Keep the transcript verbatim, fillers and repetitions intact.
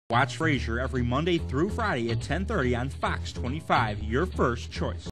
Watch Frasier every Monday through Friday at ten thirty on Fox twenty-five, your first choice.